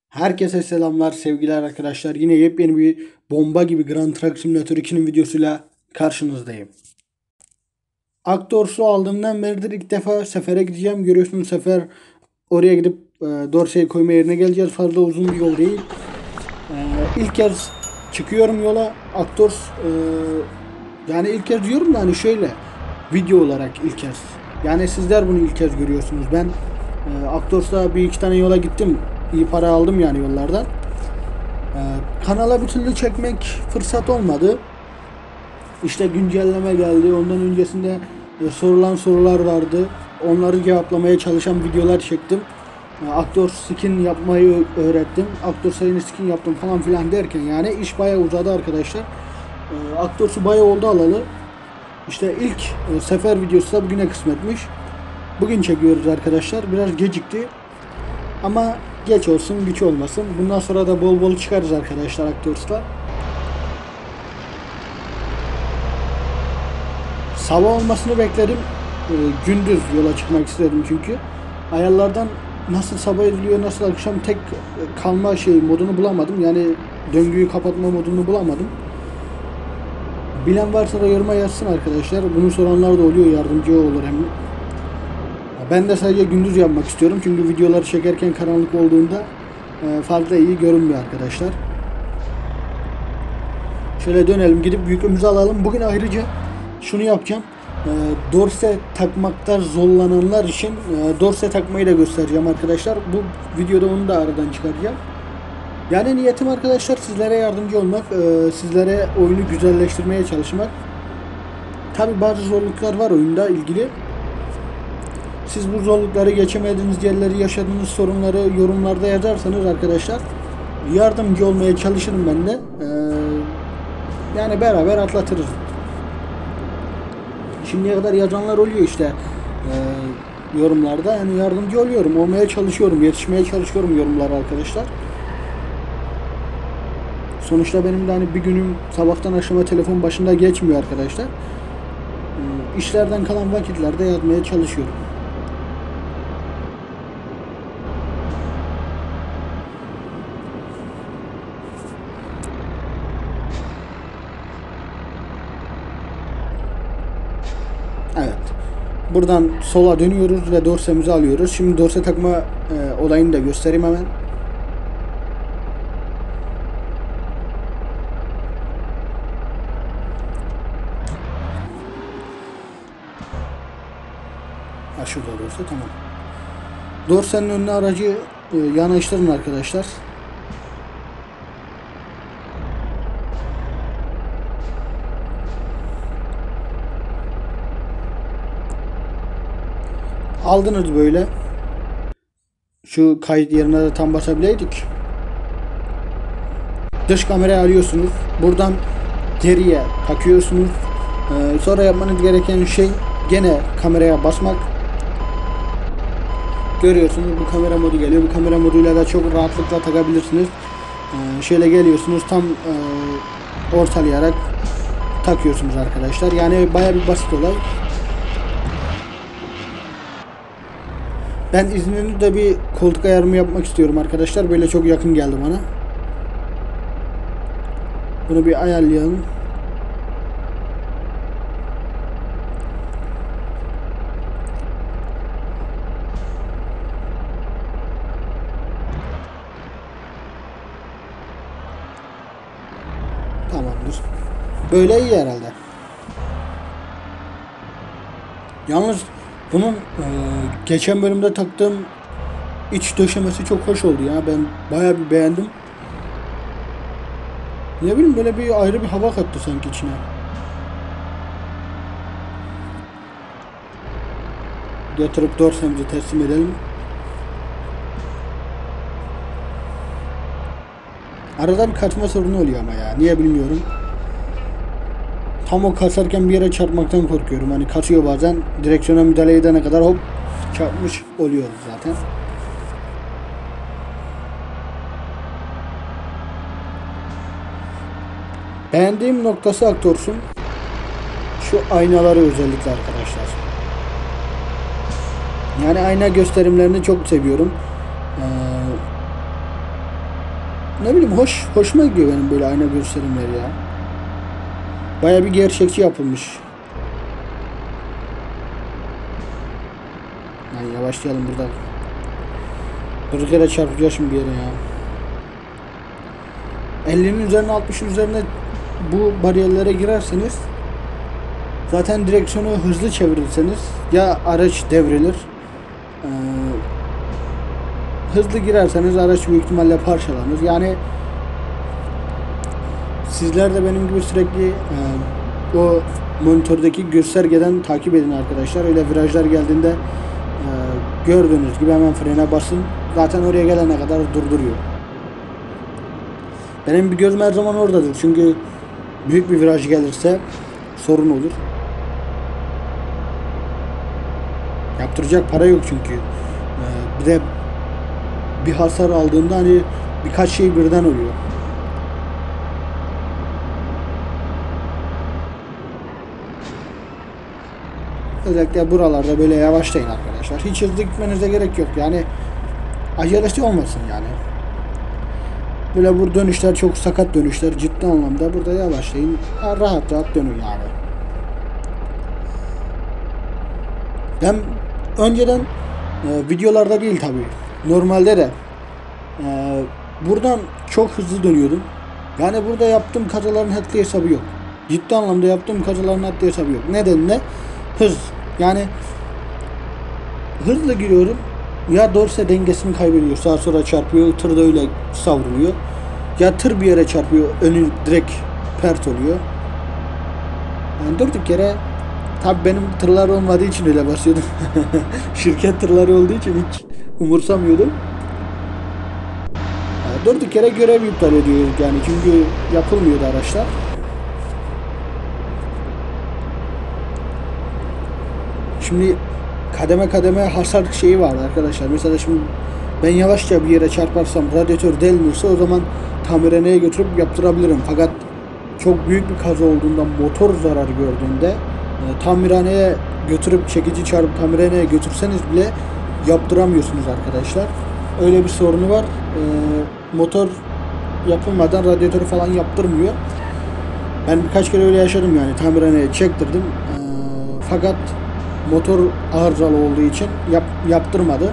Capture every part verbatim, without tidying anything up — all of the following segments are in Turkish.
Herkese selamlar, sevgiler arkadaşlar. Yine yepyeni bir bomba gibi Grand Truck Simulator ikinin videosuyla karşınızdayım. Aktorsu aldığımdan beridir ilk defa sefere gideceğim. Görüyorsunuz sefer oraya gidip e, Dorsey'i koyma yerine geleceğiz. Fazla uzun bir yol değil. E, ilk kez çıkıyorum yola. Aktors e, yani ilk kez diyorum da hani şöyle video olarak ilk kez. Yani sizler bunu ilk kez görüyorsunuz. Ben e, Aktors'ta bir iki tane yola gittim. İyi para aldım yani yollardan. Ee, kanala bir türlü çekmek fırsat olmadı. İşte güncelleme geldi. Ondan öncesinde e, sorulan sorular vardı. Onları cevaplamaya çalışan videolar çektim. E, aktör skin yapmayı öğrettim. Aktör sayını skin yaptım falan filan derken yani iş bayağı uzadı arkadaşlar. E, aktörsu bayağı oldu alalı. İşte ilk e, sefer videosu da bugüne kısmetmiş. Bugün çekiyoruz arkadaşlar. Biraz gecikti. Ama geç olsun güç olmasın. Bundan sonra da bol bol çıkarız arkadaşlar Aktörs'ta. Sabah olmasını bekledim. Ee, gündüz yola çıkmak istedim çünkü. Ayarlardan nasıl sabah ediliyor, nasıl akşam tek kalma şey modunu bulamadım. Yani döngüyü kapatma modunu bulamadım. Bilen varsa da yoruma yazsın arkadaşlar. Bunu soranlar da oluyor, yardımcı olur hem. Ben de sadece gündüz yapmak istiyorum. Çünkü videoları çekerken karanlık olduğunda e, fazla iyi görünmüyor arkadaşlar. Şöyle dönelim, gidip yükümüzü alalım. Bugün ayrıca şunu yapacağım. E, dorse takmakta zorlananlar için e, dorse takmayı da göstereceğim arkadaşlar. Bu videoda onu da aradan çıkaracağım. Yani niyetim arkadaşlar sizlere yardımcı olmak, e, sizlere oyunu güzelleştirmeye çalışmak. Tabi bazı zorluklar var oyunda ilgili. Siz bu zorlukları geçemediğiniz yerleri, yaşadığınız sorunları yorumlarda yazarsanız arkadaşlar yardımcı olmaya çalışırım ben de. Ee, yani beraber atlatırız. Şimdiye kadar yazanlar oluyor işte ee, yorumlarda. Yani yardımcı oluyorum, olmaya çalışıyorum, yetişmeye çalışıyorum yorumlara arkadaşlar. Sonuçta benim de hani bir günüm sabahtan akşama telefon başında geçmiyor arkadaşlar. Ee, işlerden kalan vakitlerde yazmaya çalışıyorum. Evet. Buradan sola dönüyoruz ve dorsemizi alıyoruz. Şimdi dorse takma e, olayını da göstereyim hemen. Ha, şurada dorse, tamam. Dorsenin önüne aracı e, yanaştırın arkadaşlar. Aldınız böyle. Şu kayıt yerine de tam basabileydik. Dış kamerayı alıyorsunuz. Buradan geriye takıyorsunuz. Ee, sonra yapmanız gereken şey gene kameraya basmak. Görüyorsunuz bu kamera modu geliyor. Bu kamera moduyla da çok rahatlıkla takabilirsiniz. Ee, şöyle geliyorsunuz tam e, ortalayarak takıyorsunuz arkadaşlar. Yani baya bir basit olay. Ben izninizle bir koltuk ayarımı yapmak istiyorum arkadaşlar. Böyle çok yakın geldi bana. Bunu bir ayarlayalım. Tamamdır. Böyle iyi herhalde. Yalnız bunun e, geçen bölümde taktığım iç döşemesi çok hoş oldu ya. Ben bayağı bir beğendim. Ne bileyim böyle bir ayrı bir hava kattı sanki içine. Getirip dorsemizi teslim edelim. Arada bir katma sorunu oluyor ama ya. Niye bilmiyorum. Tam o kasarken bir yere çarpmaktan korkuyorum. Hani kasıyor bazen. Direksiyona müdahale edene kadar hop çarpmış oluyoruz zaten. Beğendiğim noktası Aktors'un şu aynaları özellikle arkadaşlar. Yani ayna gösterimlerini çok seviyorum. Ee, ne bileyim hoş hoşuma gidiyor benim böyle ayna gösterimleri ya. Baya bir gerçekçi yapılmış. Yani yavaşlayalım burada. Bir kere çarpacağız şimdi bir yere ya. ellinin üzerine altmışın üzerine bu bariyerlere girerseniz zaten direksiyonu hızlı çevirirseniz ya araç devrilir. Ee, hızlı girerseniz araç büyük ihtimalle parçalanır. Yani sizler de benim gibi sürekli e, o monitördeki göstergeden takip edin arkadaşlar. Öyle virajlar geldiğinde e, gördüğünüz gibi hemen frene basın. Zaten oraya gelene kadar durduruyor. Benim bir gözüm her zaman oradadır. Çünkü büyük bir viraj gelirse sorun olur. Yaptıracak para yok çünkü. Ee, bir de bir hasar aldığında hani birkaç şey birden oluyor. Özellikle buralarda böyle yavaşlayın arkadaşlar. Hiç hızlı gitmenize gerek yok. Yani acelesi olmasın yani. Böyle bu dönüşler çok sakat dönüşler ciddi anlamda. Burada yavaşlayın. Rahat rahat dönün yani. Ben önceden e, videolarda değil tabi. Normalde de e, buradan çok hızlı dönüyordum. Yani burada yaptığım kazaların haddi hesabı yok. Ciddi anlamda yaptığım kazaların haddi hesabı yok. Neden ne? Hız. Yani hızlı giriyorum. Ya dorse dengesini kaybediyor. Sağa sola çarpıyor. Tır da öyle savruluyor. Ya tır bir yere çarpıyor. Önü direkt pert oluyor. Yani durduk yere tabi benim tırlar olmadığı için öyle basıyordum. Şirket tırları olduğu için hiç umursamıyordum. Yani durduk yere görev iptal ediyoruz yani. Çünkü yapılmıyordu araçlar. Şimdi kademe kademe hasar şeyi var arkadaşlar. Mesela şimdi ben yavaşça bir yere çarparsam radyatör delmirse o zaman tamirhaneye götürüp yaptırabilirim. Fakat çok büyük bir kaza olduğunda motor zararı gördüğünde e, tamirhaneye götürüp çekici çarpıp tamirhaneye götürseniz bile yaptıramıyorsunuz arkadaşlar. Öyle bir sorunu var. E, motor yapılmadan radyatörü falan yaptırmıyor. Ben birkaç kere öyle yaşadım yani tamirhaneye çektirdim. E, fakat motor arızalı olduğu için yap, yaptırmadı.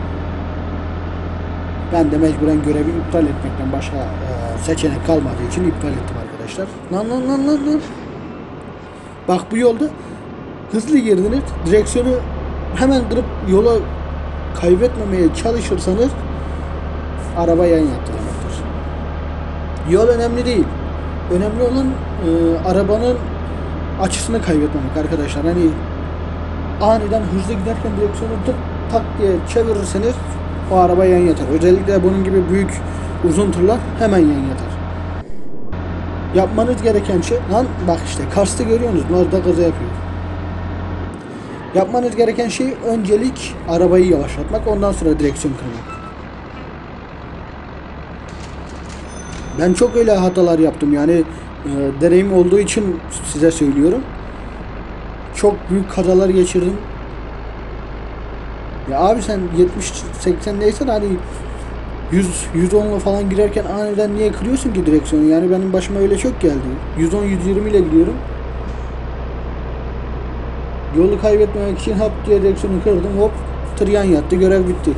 Ben de mecburen görevi iptal etmekten başka e, seçenek kalmadığı için iptal ettim arkadaşlar. Lan lan lan lan lan. Bak bu yolda hızlı girdiniz. Direksiyonu hemen kırıp yola kaybetmemeye çalışırsanız araba yan yattı demektir. Yol önemli değil. Önemli olan e, arabanın açısını kaybetmemek arkadaşlar. Hani aniden hızlı giderken direksiyonu tık tak diye çevirirseniz o araba yan yatar. Özellikle bunun gibi büyük uzun tırlar hemen yan yatar. Yapmanız gereken şey lan bak işte Kars'ta görüyorsunuz orada kaza yapıyor. Yapmanız gereken şey öncelik arabayı yavaşlatmak, ondan sonra direksiyon kırmak. Ben çok öyle hatalar yaptım yani e, deneyim olduğu için size söylüyorum. Çok büyük kazalar geçirdim. Ya abi sen yetmiş seksen neyse hani yüz yüz onla falan girerken aniden niye kırıyorsun ki direksiyonu? Yani benim başıma öyle çok geldi. yüz on yüz yirmi ile gidiyorum. Yolu kaybetmemek için hop diye direksiyonu kırdım. Hop tır yan yattı. Görev bitti.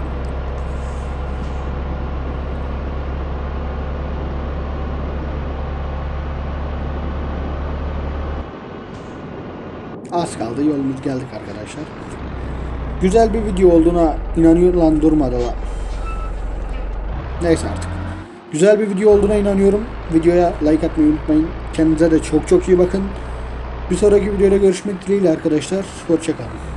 Az kaldı. Yolumuz geldik arkadaşlar. Güzel bir video olduğuna inanıyor lan durmadı lan. Neyse artık. Güzel bir video olduğuna inanıyorum. Videoya like atmayı unutmayın. Kendinize de çok çok iyi bakın. Bir sonraki videoda görüşmek dileğiyle arkadaşlar. Hoşça kalın.